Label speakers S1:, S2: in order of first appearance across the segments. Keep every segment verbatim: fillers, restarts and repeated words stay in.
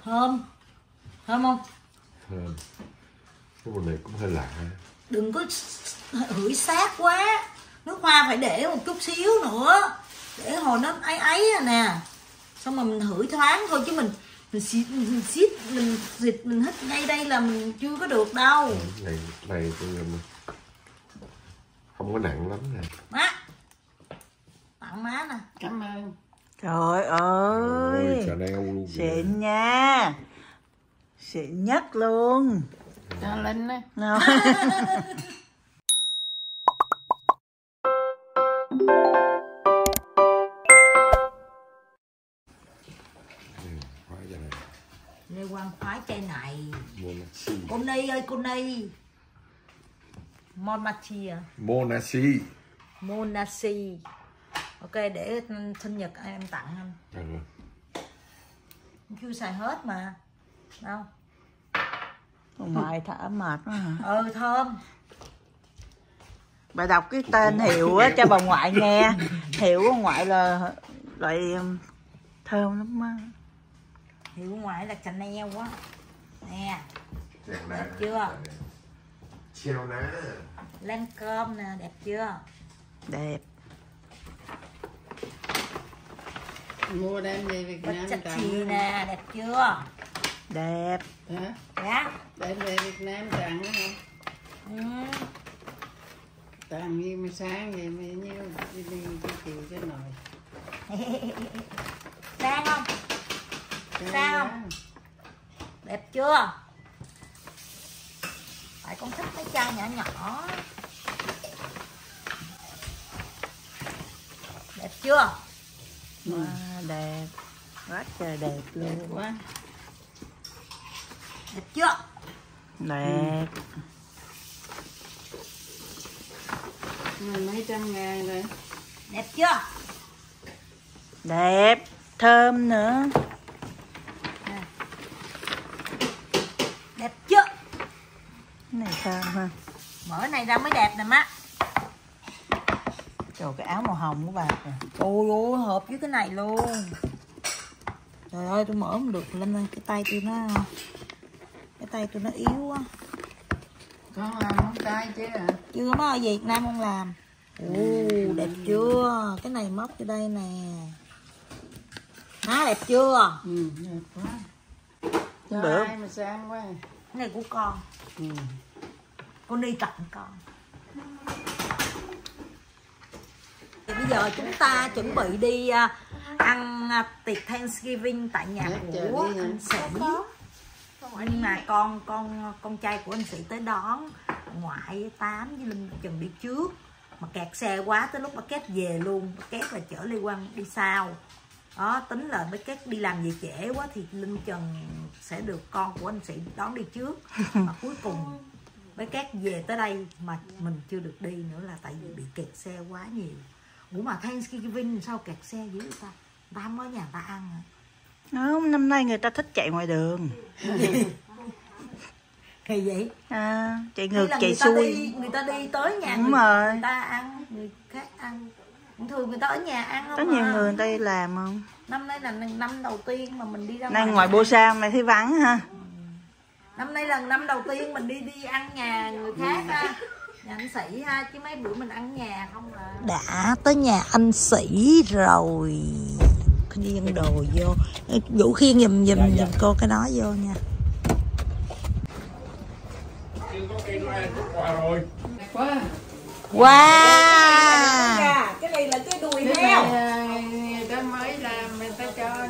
S1: Thơm. Thơm không?
S2: Thơm. Cái mùi này cũng hơi lạ.
S1: Đừng có hửi sát quá. Nước hoa phải để một chút xíu nữa. Để hồi nó ấy ấy à nè. Xong mà mình hửi thoáng thôi chứ mình mình xịt mình xịt mình xịt mình hít ngay đây là mình chưa có được đâu.
S2: Này này không có nặng lắm nè.
S1: Má. Tặng má nè.
S3: Cảm ơn.
S4: Trời ơi,
S2: Chà neo luôn.
S4: xịn nha, xịn nhất luôn.
S3: Cho Linh á.
S4: No.
S1: Lê Quang khoái chai này.
S2: Monachi.
S1: Cô Ni ơi, cô Ni. Monachi à?
S2: Monachi.
S1: Monachi. Ok, để sinh nhật em tặng anh.
S2: Ừ.
S1: Chưa xài hết mà. Đâu?
S4: Ngoại thả mệt quá hả?
S1: Ừ, thơm.
S4: Bà đọc cái tên Hiệu á cho bà ngoại nghe. Hiệu của ngoại là loại thơm lắm á.
S1: Hiệu ngoại là Chanel quá. Nè.
S2: Đẹp
S1: Đẹp chưa?
S2: Treo ná.
S1: Lan cơm nè, đẹp chưa?
S4: Đẹp.
S3: Mua đem về Việt Nam
S1: Chặt
S3: tặng.
S1: chì nè, đẹp chưa?
S4: Đẹp.
S3: Hả?
S1: Dạ.
S3: Đem về Việt Nam tặng hả?
S1: Ừ.
S3: Tặng gì mà sáng vậy mà nhiêu đi đi cái chiều cái nồi.
S1: Sang không?
S3: Cái
S1: Sao?
S3: đó.
S1: Đẹp chưa? Tại con thích mấy chai nhỏ nhỏ. Đẹp chưa?
S4: À, đẹp. Rất là đẹp
S3: Đẹp
S4: luôn.
S3: quá.
S1: Đẹp chưa?
S4: Đẹp.
S3: Mà mấy trăm ngàn rồi.
S1: Đẹp chưa?
S4: Đẹp. Thơm nữa.
S1: Nè. Đẹp chưa?
S4: Cái này thơm ha.
S1: Mở này ra mới đẹp nè má.
S4: Trời, cái áo màu hồng của bà kìa.
S1: Ôi ôi, hợp với cái này luôn. Trời ơi, tôi mở không được lên ơi, cái tay tôi nó cái tay tôi nó yếu quá.
S3: Con làm móng tay chứ hả?
S1: Chưa, má ở Việt Nam không làm. Ồ, đẹp chưa? Cái này móc vô đây nè. Má đẹp chưa?
S3: Ừ, đẹp quá. Cho
S4: Bữa.
S3: ai mà sang quá.
S1: Cái này của con.
S3: Ừ.
S1: Con đi tặng con. Thì bây giờ chúng ta chuẩn bị đi uh, ăn uh, tiệc Thanksgiving tại nhà
S3: Dạ,
S1: của
S3: đi
S1: anh Sĩ. Nhưng mà con con con trai của anh Sĩ tới đón, ngoại Tám với Linh Trần đi trước. Mà kẹt xe quá, tới lúc bà Két về luôn. Bà Két là chở Lê Quang đi sau. Đó, tính là bà Két đi làm về trễ quá thì Linh Trần sẽ được con của anh Sĩ đón đi trước. Mà cuối cùng bé Két về tới đây mà mình chưa được đi nữa là tại vì bị kẹt xe quá nhiều. Ủa mà Thanksgiving sao kẹt xe dữ vậy ta? Người ta không ở nhà người ta ăn hả?
S4: Không, năm nay người ta thích chạy ngoài đường.
S1: Kỳ vậy?
S4: À, chạy
S1: Hay
S4: ngược
S1: là
S4: chạy
S1: người ta
S4: xuôi.
S1: đi, người ta đi tới nhà
S4: Đúng
S1: người,
S4: rồi.
S1: người ta ăn, người khác ăn. Thường người ta ở nhà ăn không?
S4: Có nhiều
S1: à?
S4: người người ta đi làm không?
S1: Năm nay là năm đầu tiên mà mình đi ra
S4: Nay
S1: ngoài.
S4: ngoài Busan này thấy vắng ha.
S1: Năm nay là năm đầu tiên mình đi đi ăn nhà người khác ha. Nhà anh Sĩ ha, chứ mấy bữa mình ăn nhà không là. Đã tới nhà anh Sĩ rồi. Con đi ăn đồ vô. Vũ Khiên giùm giùm giùm cô cái đó vô nha.
S3: Quá.
S1: Wow.
S3: Cái này là cái đùi heo. Người ta mới làm người ta cho.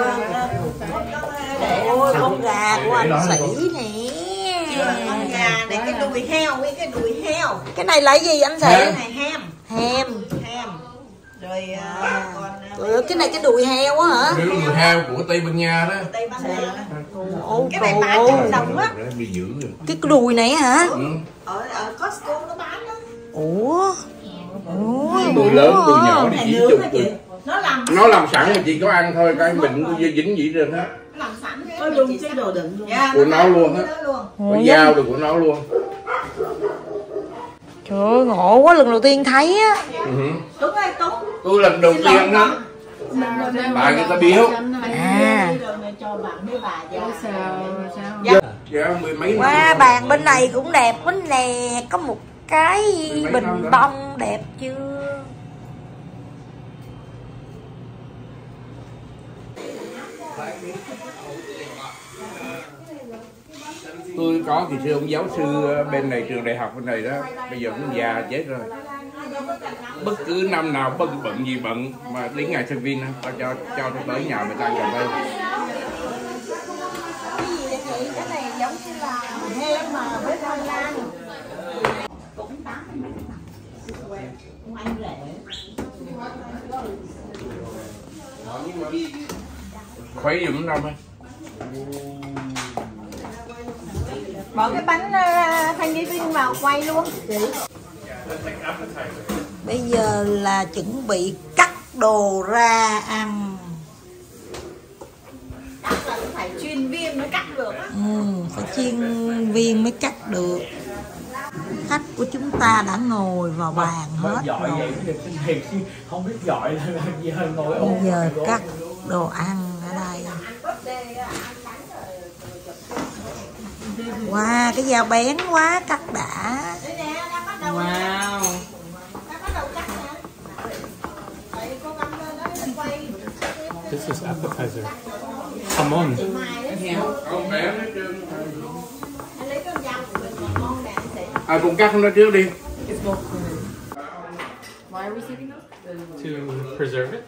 S1: Ôi con gà của anh Sĩ nè.
S3: Con gà này cái đùi heo với cái đùi heo.
S1: Cái này là cái gì anh Sĩ?
S3: Cái này hem.
S1: Hem.
S3: Hem. Rồi à, còn
S1: Ừ, cái này cái đùi heo á hả?
S2: Cái đùi heo của Tây Ban Nha đó.
S3: Tây Ban Nha đó.
S1: Ồ,
S3: Cái này bán trăm đồng á.
S2: Bị dữ rồi.
S1: cái đùi này hả?
S2: Ừ.
S3: Ở ở Costco nó bán đó.
S1: Ủa? Ủa?
S2: Đùi lớn, đùi nhỏ thì chỉ chục được.
S3: Nó làm
S2: Nó làm sẵn mà chị có ăn thôi, cái mình cũng dính gì trên hết.
S3: nó làm sẵn có luôn cái đồ đựng luôn. Yeah,
S2: Của nó luôn á. Có dao được của nó luôn.
S1: Trời ơi, ngộ quá, lần đầu tiên thấy á.
S2: Ừ.
S3: Đúng rồi, Túng.
S2: Tôi lần đầu tiên á, tại người ta biếu.
S1: À,
S4: cho bạn mấy bà già.
S3: Sao sao?
S2: Dạ, dạ mười mấy năm.
S1: Wow, bàn bên này cũng đẹp quá nè, có một cái bình bông đẹp chưa?
S2: Tôi có thì sư ông giáo sư bên này, trường đại học bên này đó, bây giờ cũng già chết rồi. Bất cứ năm nào bận bận gì bận mà đến ngày sinh viên tao cho cho tôi tới nhà người ta cà phê.
S1: Cái gì vậy chị? Cái này giống như là hem mà với khoai lang. Cũng tám mươi mấy đồng. Anh rẻ.
S2: Khuấy giùm đâu thôi.
S1: Bỏ cái bánh uh, thanh đi viên vào quay luôn chị. Bây giờ là chuẩn bị cắt đồ ra ăn. Cắt là phải chuyên viên mới cắt được á. Ừ, phải chuyên viên mới cắt được. Khách của chúng ta đã ngồi vào bàn hết
S5: giỏi
S1: rồi.
S5: Vậy thiệt chứ không biết giỏi là gì hơn ngồi
S1: bây giờ cắt đồ ăn ở đây. Wow, cái dao bén quá, cắt đã.
S5: Wow.
S6: This is appetizer. Come on.
S2: À, cùng cắt nó trước đi.
S6: To preserve it.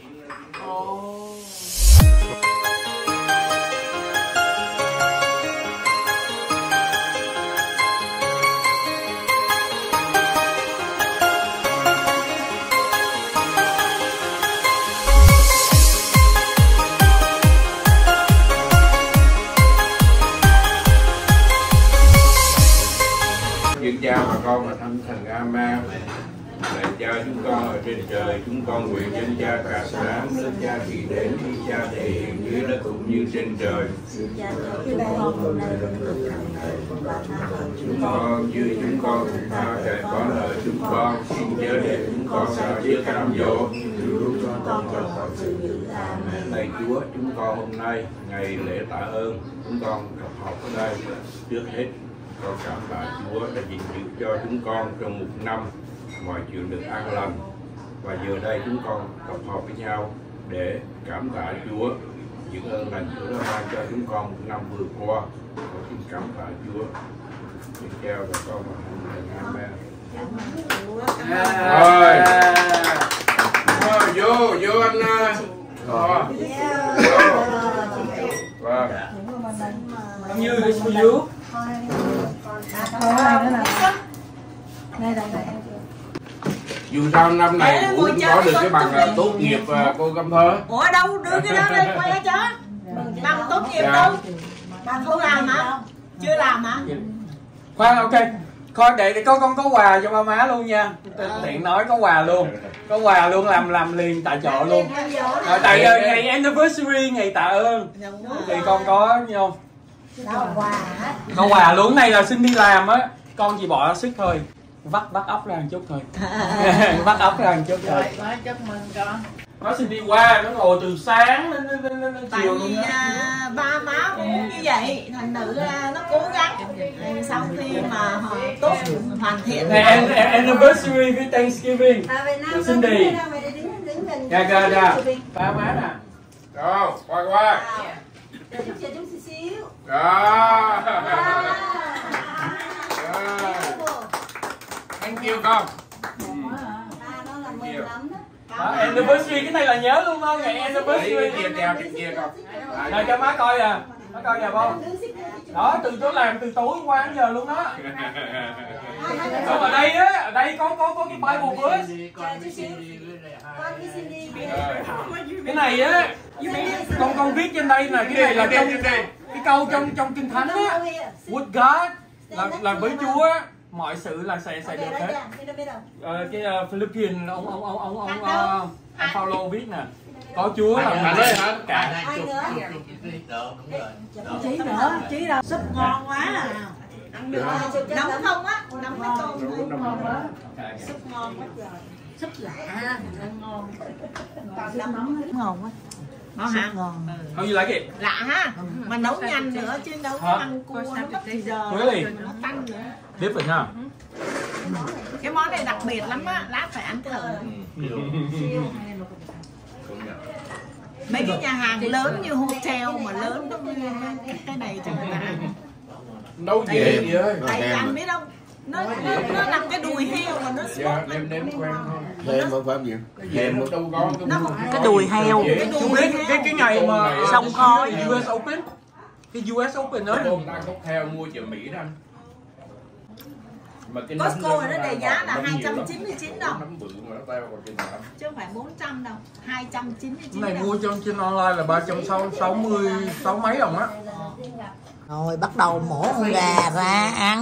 S2: Xin chào bà con và thăm thần A-ma. Lạy cha chúng con ở trên trời, chúng con nguyện dân cha cả sáng, nước cha thị đến, khi cha thể hiện dưới đất cũng như trên trời. Chúng con như chúng con cũng tha kẻ có lời chúng con, xin chớ để chúng con ra trước cám dỗ, cứu chúng con khỏi mọi sự dữ. Lạy Chúa, chúng con hôm nay ngày lễ tạ ơn, chúng con tập học ở đây. Trước hết con cảm tạ Chúa đã gìn giữ cho chúng con trong một năm mọi chuyện được an lành, và giờ đây chúng con tập hợp với nhau để cảm tạ Chúa những ơn lành Chúa đã ban cho chúng con một năm vừa qua. Con xin cảm tạ Chúa. Xin chào và con và Amen. Rồi, rồi vô vô anh. Rồi. Vâng.
S5: Như cái số dứa.
S2: Dù sao năm này cũng có được cái bằng là tốt nghiệp cô Cẩm Thơ.
S1: Ủa đâu đưa cái đó lên quay cho. Bằng tốt nghiệp đâu? Bằng không làm hả? Chưa làm hả?
S5: Khoan, ok. Coi để, để có con có quà cho ba má luôn nha. Tiện nói có quà luôn. Có quà luôn, làm làm liền tại chỗ luôn. Rồi, tại ngày anniversary, ngày tạ ơn thì con có như không? Có quà luôn. Này là xin đi làm á, con chỉ bỏ sức thôi, vắt vắt ốc ra một chút thôi. Vắt ốc ra một chút thôi.
S3: Quá chúc mừng con.
S5: Nó xin đi qua, nó ngồi từ sáng đến, đến, đến, đến
S1: Tại
S5: chiều
S1: vì
S5: luôn
S1: à, ba má cũng như vậy, thành nữ à, nó cố gắng. Sau khi mà họ tốt hoàn thiện.
S5: Này, an, an, anniversary với Thanksgiving. Xin đi. Dạ, dạ, dạ. Ba má nè.
S2: Rồi, qua qua.
S1: Cho chút xíu, chút xíu.
S2: Đó. Thank you con.
S5: Đó, anniversary, cái này là nhớ luôn không? Ngày anniversary.
S2: Cái kia đeo trên kia con.
S5: Rồi cho má coi à. Má coi nè con. Đó, từ chỗ làm từ tối qua đến giờ luôn đó. Còn ở đây á, ở đây có có có cái Bible verse. Cái này á, con con viết trên đây là cái này là trong cái câu trong trong kinh thánh á. With God là là với Chúa á, mọi sự là sẽ sẽ được hết. Ờ, cái uh, Philippines ông ông ông ông ông, uh, ông Paulo viết nè, có Chúa là mọi sự hết cả.
S1: Chí nữa, chí đâu. Súp ngon quá à. Ăn được nóng không á, nóng cái tôm thôi. Súp ngon quá trời. Súp lạ, ăn ngon. Súp nóng ngon quá. Ngon hả?
S4: Ngon.
S5: How you like it?
S1: Lạ ha. Mà nấu nhanh nữa chứ nấu
S5: Hả?
S1: ăn cua nó mất thời giờ.
S5: Really?
S1: Rồi nó tanh nữa.
S5: Different ha.
S1: Cái món này đặc biệt lắm á, lát phải ăn thử. Mấy cái nhà hàng lớn như hotel mà lớn nó cái này cho người ta ăn.
S2: Nấu dễ gì ơi.
S1: Tại vì anh biết không? Nó nó nó làm cái đùi heo mà nó
S2: Dạ, nêm nếm quen thôi.
S7: Thêm không phải gì?
S2: Thêm đâu có
S4: Cái đùi heo.
S5: Chú biết cái cái ngày mà
S4: Sông khói.
S5: U S Open, cái U S Open đó.
S2: Hôm ta có theo mua chợ Mỹ đó anh. Mà cái
S1: Costco này nó đề giá là hai trăm chín mươi chín đồng.
S2: Nấm bự mà nó teo còn trên tám.
S1: Chứ không phải bốn trăm đâu, hai trăm chín mươi chín
S5: Cái này
S1: đồng.
S5: mua trên trên online là ba trăm sáu mươi sáu mấy đồng á.
S4: Rồi bắt đầu mổ con gà ra ăn.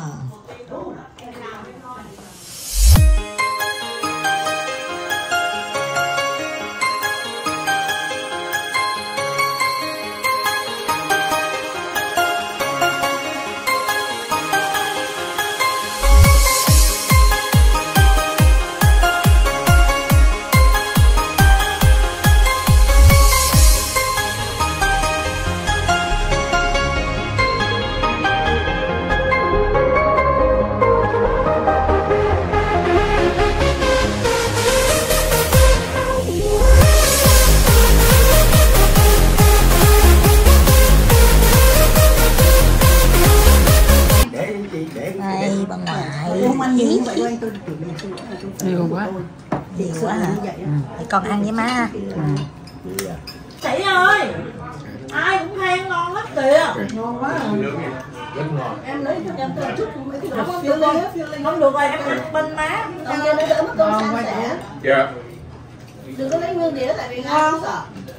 S4: Đây bà ngoại. Không ăn nhiều vậy.
S3: Nhiều quá.
S4: Nhiều quá hả? Để con ăn với má.
S1: Chị ơi, ai cũng khen ngon lắm kìa.
S3: Ngon quá.
S2: Rất ngon.
S1: Em lấy cho em tên chút không được rồi, không được rồi em ăn bên má. Cho nên nó đỡ mất công san sẻ.
S2: Dạ.
S1: Đừng có lấy nguyên đĩa tại vì ngon sợ.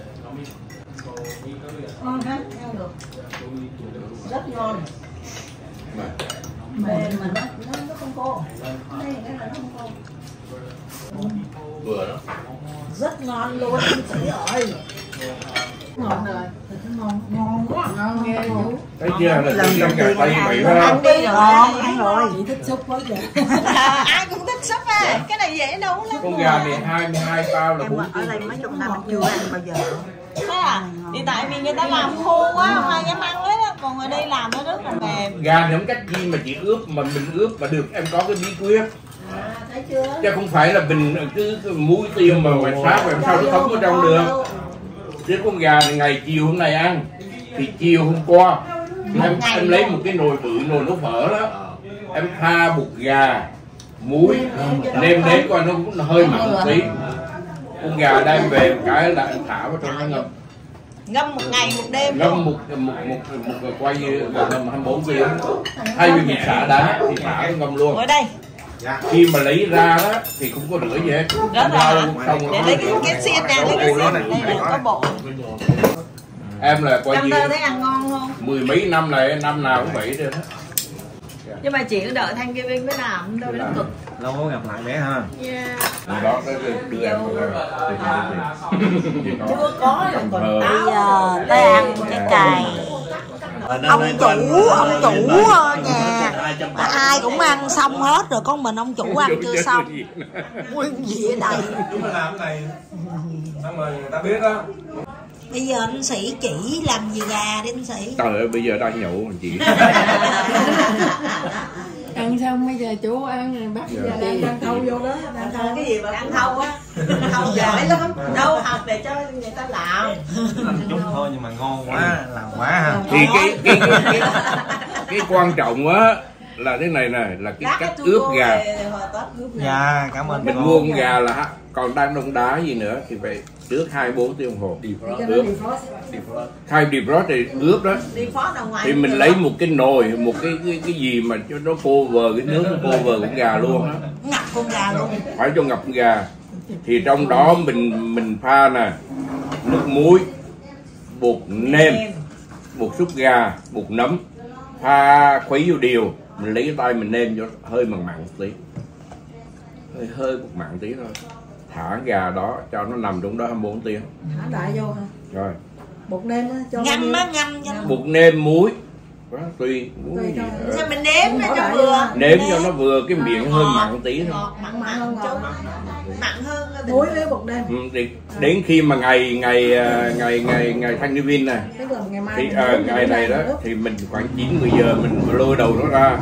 S1: Ngon hả? Ăn được. Rất ngon. Mềm mà nó nó nó không khô. Đây cái là nó không khô.
S2: Vừa đó.
S1: Rất ngon luôn chị ơi. Ngon rồi. Ngon ngon quá.
S3: Ngon nghe chú.
S2: Thấy chưa là tự trong gà tây vậy phải
S4: Ăn
S2: không?
S4: đi ngon, ăn rồi.
S1: Chị thích súp quá vậy. Ai cũng thích súp à. Cái này dễ nấu lắm.
S2: Con gà này hai mươi hai bao là
S4: Em
S2: bốn
S4: ở đây mấy chục năm em chưa ăn bao giờ.
S1: Thế à? Thì tại vì người ta làm khô quá không ai dám ăn hết á. Còn ở đây làm nó rất là mềm.
S2: gà thì không cách gì mà chỉ ướp mà mình ướp mà được em có cái bí quyết.
S1: À, thấy chưa?
S2: Chứ không phải là mình cứ muối tiêu mà ngoài sát rồi sao nó không có trong được. Chứ con gà này ngày chiều hôm nay ăn thì chiều hôm qua em, em lấy một cái nồi bự, nồi nấu phở đó, em pha bột gà muối nêm nếm coi nó, nó hơi mặn một tí. Con gà đem về một cái là em thả vào trong nó ngâm
S1: Ngâm một ngày một đêm.
S2: ngâm một một một một, một quay ngâm hai mươi bốn tiếng. Thay vì mình xả đá thì thả nó ngâm luôn.
S1: Ở đây.
S2: Khi mà lấy ra đó thì không có rửa gì hết.
S1: Đó là
S2: xong
S1: để lấy cái cái xiên nè, lấy cái xiên này, đây là có bộ.
S2: Em là coi
S1: Em
S2: như
S1: tơ thấy ăn ngon không?
S2: mười mấy năm này năm nào cũng vậy rồi đó.
S1: Nhưng mà chị cứ đợi Thanh Kê Vinh mới làm đâu nó cực.
S7: Lâu có gặp lại bé ha.
S1: Yeah.
S2: Từ đó tới đưa em
S1: Chưa có là còn
S4: Bây giờ tới ăn cái cày. Ông chủ, ông chủ nhà ai cũng ăn xong hết rồi, con mình ông chủ ăn chưa xong. Nguyên gì ở đây.
S7: Chúng ta làm cái này xong rồi người ta biết á.
S4: Bây giờ anh Sĩ chỉ làm gì gà đi anh Sĩ.
S2: Trời ơi bây giờ đang nhậu còn chị.
S3: Ăn xong bây giờ chú ăn rồi bắt giờ đang đang thâu vô đó. Đang thâu.
S1: Cái gì mà ăn thâu á? Thâu giỏi lắm. Đâu học để cho người ta làm.
S7: Làm chút thôi nhưng mà ngon quá, làm quá ha.
S2: Thì cái cái cái, cái, cái quan trọng á là thế này này là cái cách ướp gà.
S7: Dạ, cảm ơn.
S2: Mình mua con gà là còn đang đông đá gì nữa thì phải trước hai bốn tiếng đồng hồ ướp. Khai defrost thì ướp đó. Thì mình lấy một cái nồi, một cái cái, cái gì mà cho nó cover cái nước, nó cover con gà luôn đó.
S4: Ngập con gà luôn.
S2: Phải cho ngập con gà. Thì trong đó mình mình pha nè, nước muối, bột nêm, bột súp gà, bột nấm, pha khuấy vô đều. Mình lấy cái tay mình nêm cho hơi mặn mặn một tí, hơi hơi bột mặn tí thôi. Thả gà đó cho nó nằm trong đó hai mươi bốn tiếng.
S3: Thả đại vô hả?
S2: Rồi.
S3: Bột nêm á cho
S4: Ngâm á, ngâm cho nó.
S2: Bột nêm muối đó, tùy muốn cái gì nữa.
S1: Sao mình nếm nó cho vừa.
S2: Nếm cho nó vừa, cái miệng hơi mặn tí thôi.
S1: Ngọt, mặn mặn hơn chút. Mặn hơn
S3: muối với bột đen.
S2: Ừ, đến, đến khi mà ngày ngày ngày ngày ngày Thanksgiving này thì à, ngày này đó thì mình khoảng chín mười giờ mình lôi đầu nó ra,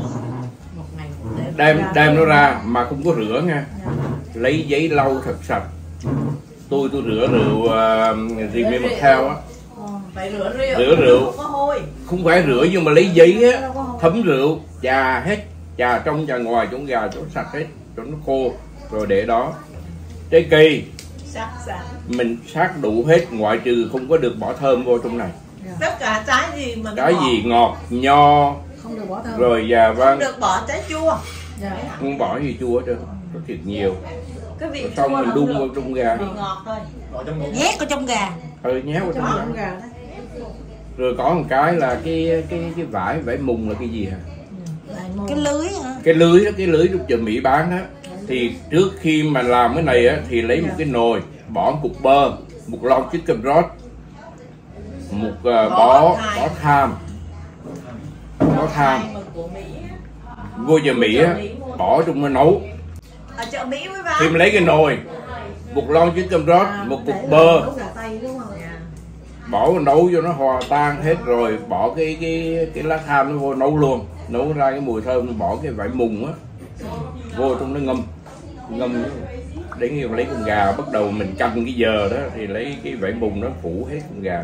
S2: đem đem nó ra mà không có rửa nha, lấy giấy lau thật sạch. Tôi tôi rửa rượu uh, gì mà theo á,
S1: phải rửa rượu,
S2: rửa rượu
S1: không có hôi,
S2: không phải rửa nhưng mà lấy giấy á thấm rượu chà hết, chà trong chà ngoài chỗ gà chỗ sạch hết cho nó khô rồi để đó. Trái cây
S1: sắc sẵn
S2: mình sát đủ hết ngoại trừ không có được bỏ thơm vô trong này.
S1: Tất cả trái gì mà
S2: Trái gì ngọt, nho
S3: không được bỏ thơm.
S2: Rồi già
S1: không
S2: vang
S1: được bỏ trái chua.
S2: không bỏ gì chua hết trơn, có thiệt nhiều.
S1: Cái vị
S2: Rồi xong mình đun vào trong gà,
S1: vị ngọt thôi,
S4: Nhét ở trong gà.
S2: ừ nhét vào trong gà.
S3: Trong gà đó.
S2: Rồi có một cái là cái cái cái vải vải mùng là cái gì hả?
S4: Cái lưới hả?
S2: Cái lưới đó, cái lưới lúc chợ Mỹ bán đó. Thì trước khi mà làm cái này á thì lấy một cái nồi, bỏ một cục bơ, một lon chicken broth, một uh, bó bó tham, bó tham vô chợ Mỹ á, bỏ trong nó nấu.
S1: ở chợ Mỹ mới bán.
S2: Thì mình lấy cái nồi, một lon chicken broth, một cục bơ, bỏ vào nấu cho nó hòa tan hết rồi bỏ cái cái cái lá tham nó vô nấu luôn, nấu ra cái mùi thơm, nó bỏ cái vải mùng á vô trong nó ngâm ngâm đến khi mà lấy con gà bắt đầu mình canh cái giờ đó thì lấy cái vải mùng nó phủ hết con gà,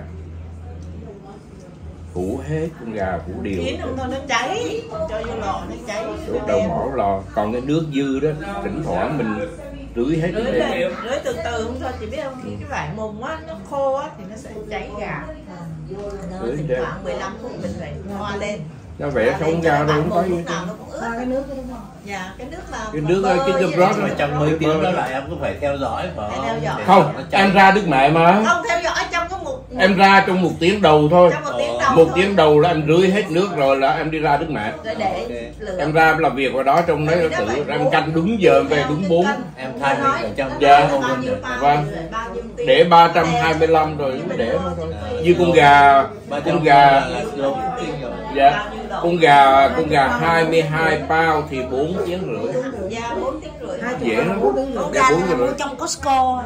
S2: phủ hết con gà, phủ đều
S1: Kiến không thôi nó cháy, cho vô lò nó cháy.
S2: bắt đầu bỏ lò, còn cái nước dư đó thỉnh thoảng mình rưới hết
S1: Rưới
S2: lên.
S1: lên, rưới từ từ không thôi, chỉ biết không, khi cái vải mùng á nó khô á thì nó sẽ cháy gà. Nó thỉnh thoảng mười lăm phút mình phải hoa lên.
S2: Nó vẽ sống gà đâu không có gì.
S3: Pha cái nước đó đúng không?
S1: Dạ, cái nước mà
S2: Cái nước
S1: bơ
S2: cái
S1: với
S2: cái
S1: lại-
S2: broth
S7: Mà trong mười tiếng đó lại em cũng phải theo dõi phải
S1: Phải theo dõi.
S2: không, em ra Đức Mẹ mà
S1: Không theo dõi trong cái một
S2: em ra trong một tiếng đầu thôi,
S1: trong một tiếng đầu
S2: một
S1: thôi.
S2: tiếng đầu là em rưới hết nước rồi là em đi ra Đức Mẹ.
S1: Rồi để lửa.
S2: Em ra em làm việc ở đó trong đấy
S1: Tại vì nó
S2: tự
S1: phải
S2: em canh đúng giờ em về đúng bốn.
S7: Em thay
S1: Nói,
S7: ở trong
S2: Dạ.
S1: bao nhiêu bao,
S2: Vâng.
S1: rồi bao nhiêu tiếng.
S2: Để ba trăm hai mươi lăm rồi mới để nó thôi. Như con gà, con gà dạ, con gà con gà hai mươi hai pound thì bốn tiếng rưỡi.
S1: Dạ, bốn tiếng rưỡi.
S2: Dễ lắm.
S4: Con
S2: Dạ,
S4: gà
S2: bốn
S4: là
S2: tiếng
S4: mua
S2: rưỡi.
S4: trong Costco.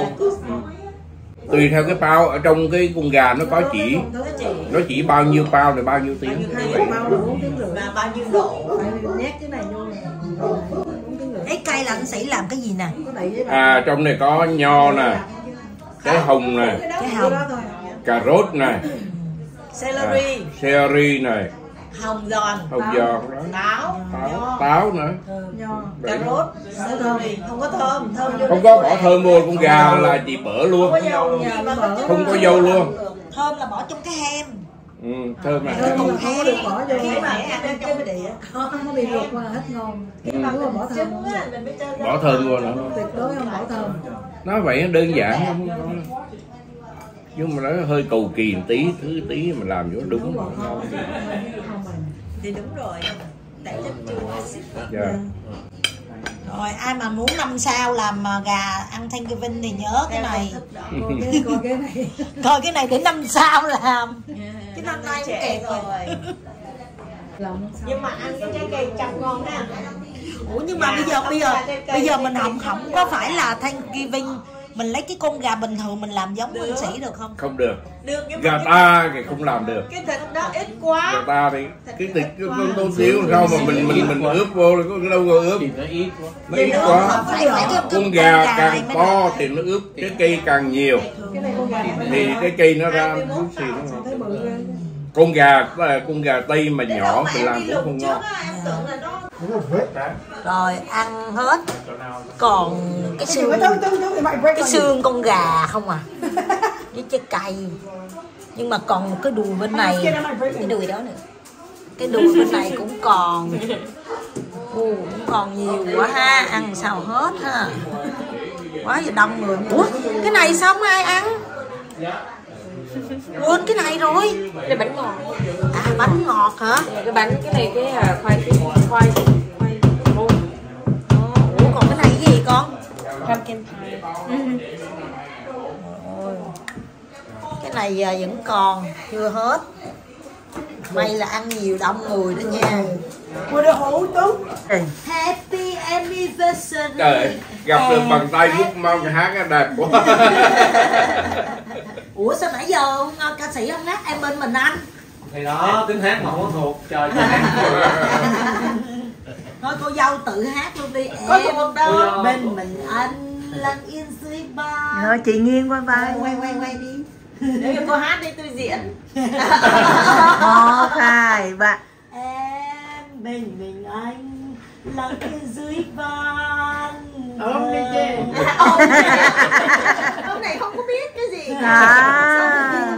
S2: Tùy theo cái pound ở trong cái con gà nó có chỉ
S1: Nó chỉ
S2: nó chỉ bao nhiêu pound rồi bao nhiêu tiếng như vậy.
S3: Bao là bốn tiếng rưỡi.
S1: và bao nhiêu độ.
S3: Phải nhét cái này vô này. bốn tiếng rưỡi.
S4: Ấy cây là anh sĩ làm cái gì nè?
S3: Có đậy với
S2: À trong này có nho nè, trái hồng nè,
S4: Cái hồng.
S2: cà rốt nè,
S1: Celery,
S2: celery này,
S1: hồng giòn,
S2: hồng giòn đó,
S1: táo,
S2: táo,
S1: nho,
S2: táo nữa.
S3: nho.
S1: cà rốt, celery, không có thơm, thơm vô
S2: Không có bỏ thơm vô con gà là chị bở luôn,
S1: không có dầu gì mà có chút
S2: không có dâu luôn.
S4: Thơm là bỏ trong cái hem.
S2: Ừ, thơm này.
S3: Thơm mà không có được bỏ vô.
S1: Khi mà ăn bên trong cái đĩa
S3: Nó bị luộc qua hết ngon. Nếu mà bỏ thơm không được.
S1: mình mới cho ra.
S2: Bỏ thơm vô nữa.
S3: Tuyệt đối không bỏ thơm.
S2: Nó vậy nó đơn giản không có. Nhưng mà nó hơi cầu kỳ một tí, thứ tí mà làm cho nó đúng mà ngon.
S1: Thì đúng rồi, tại chất chua axit.
S2: Dạ.
S4: Rồi ai mà muốn năm sau làm à, gà ăn Thanksgiving thì nhớ cái này.
S3: Coi cái, coi cái này.
S4: Coi cái này để năm sau làm.
S1: Cái
S4: năm nay cũng
S1: trẻ
S4: kịp rồi.
S1: rồi.
S3: Lòng sao?
S1: Nhưng mà ăn cái trái cây trăm ngon ha.
S4: Ủa nhưng mà
S1: Gà
S4: bây giờ
S1: không
S4: bây giờ
S1: phải trái cây,
S4: bây giờ
S1: trái
S4: mình
S1: cây
S4: không
S1: không
S4: không
S1: có
S4: có phải
S1: gà.
S4: là Thanksgiving mình lấy cái con gà bình thường mình làm giống anh sĩ được không?
S2: Không được.
S1: Được nhưng mà
S2: Gà
S1: cái-
S2: ta thì không làm được.
S1: cái thịt đó ít quá.
S2: Gà ta thì cái thịt cái con tô xíu sao mà mình mình mình ướp vô rồi có đâu có ướp.
S7: thì nó ít quá.
S2: Nó ít
S4: Không
S2: quá.
S4: phải phải cái
S2: Con gà càng
S4: này mới
S2: to
S4: được.
S2: thì nó ướp trái cây càng nhiều
S3: Cái này con gà nó
S2: thì trái cây nó ra chút xì nó ngon.
S3: thấy bự ra.
S2: Con gà con gà tây mà
S1: Cái
S2: nhỏ
S1: đầu mà
S2: thì
S1: em
S2: làm
S1: đi
S2: cũng
S1: luộc
S2: không
S1: trước
S2: ngon.
S1: á, em tưởng là nó
S4: Rồi ăn hết. Còn cái xương
S3: Tương tương tương thì mày break
S4: cái xương con gà không à. Với trái cây. Nhưng mà còn một cái đùi bên này, cái đùi đó nữa. Cái đùi bên này cũng còn. Ồ, cũng còn nhiều quá ha, ăn sao hết ha. Quá giờ đông người. Ủa, cái này sao không ai ăn? Quên cái này rồi.
S8: Đây bánh ngọt.
S4: À bánh ngọt hả?
S8: Cái bánh cái này cái à, khoai cái khoai khoai môn.
S4: Ủa còn cái này cái gì con?
S8: Pumpkin pie.
S4: Ôi. Cái này giờ vẫn còn chưa hết. May là ăn nhiều đông người đó nha.
S1: Ui nó hủ tú. Happy anniversary.
S2: Trời ơi, gặp được bằng tay rút mong hát cái đẹp quá.
S1: Ủa sao nãy giờ ca sĩ không hát em bên mình anh?
S5: Thì đó, tiếng hát mà không có thuộc. Trời trời hát.
S1: Thôi cô dâu tự hát luôn đi. Có em đâu bên mình anh lặng yên dưới ba.
S4: Rồi chị Nghiên qua vai.
S1: Quay quay quay đi. Để cô hát đi tôi diễn.
S4: Một, hai, ba.
S1: Em bên mình anh lặng yên dưới van.
S3: Ôm đi chứ.
S1: Hôm này không có biết cái gì.
S4: À.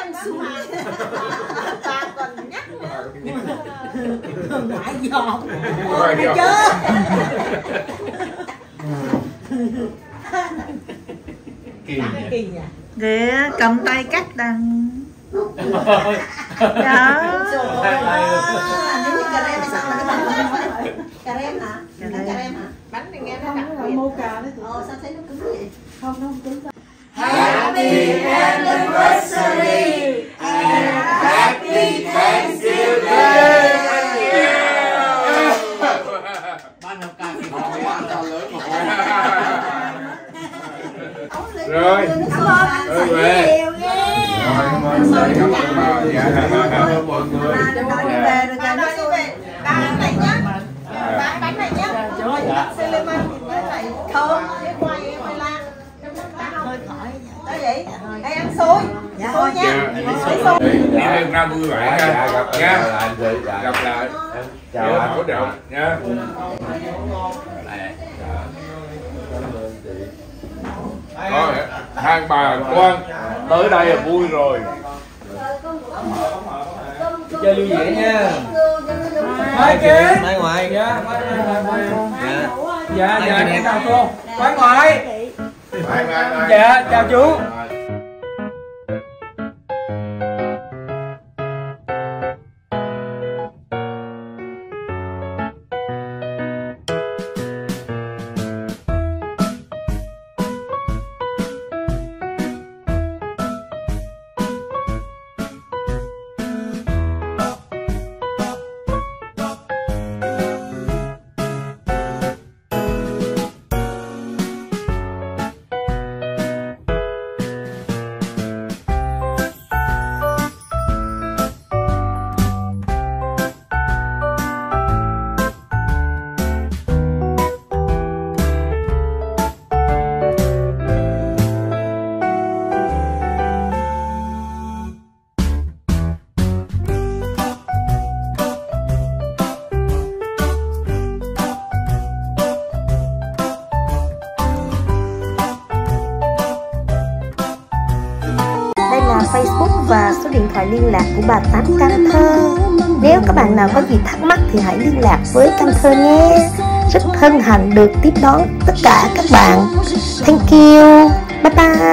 S1: Ta còn nhắc nữa. Ngoại giọt.
S2: Ngoại giọt.
S1: Chứ.
S7: Kỳ
S1: Kỳ nhỉ?
S4: Kìa, cầm tay cắt đằng. Đó.
S1: Nếu như cà rem hay sao là cái bánh đó. Cà rem hả? Cà rem hả? Bánh này nghe nó đặc biệt.
S3: Mua cà đấy.
S1: Ờ sao thấy nó cứng vậy?
S3: Không, nó không cứng.
S1: Happy anniversary and happy Thanksgiving.
S7: ban học ca thì họ quá to lớn mà
S2: Rồi.
S1: Cảm ơn anh
S2: Ừ,
S1: Sĩ
S2: về.
S1: nhiều nha.
S2: Cảm ơn thầy, cảm ơn bà. Dạ, cảm ơn mọi người.
S1: Bà đòi đi về rồi kìa, nó đi về. Ba bánh này nhá. Ba bánh này nhá. Rồi, Suleiman với lại Thơm với Quay Quay Lan. Hơi khỏi. Đó vậy. Đây ăn xôi. Xôi nha.
S2: Dạ, đi đêm ra vui vẻ nha. Nha.
S7: anh chị
S2: Gặp lại.
S7: chào
S2: Dạ,
S7: anh
S2: hỗ trợ nha. Rồi, hai bà con tới đây là vui rồi.
S5: Chơi vui vẻ nha. Mai kia.
S7: mai ngoại
S5: Dạ, mai mai mai.
S7: dạ
S5: Dạ, dạ, dạ, chào cô. Mai ngoại.
S2: Bye, bye, bye.
S5: Dạ, chào chú.
S4: Facebook và số điện thoại liên lạc của bà Tám Căn Thơ. Nếu các bạn nào có gì thắc mắc thì hãy liên lạc với Căn Thơ nhé. Rất hân hạnh được tiếp đón tất cả các bạn. Thank you. Bye bye.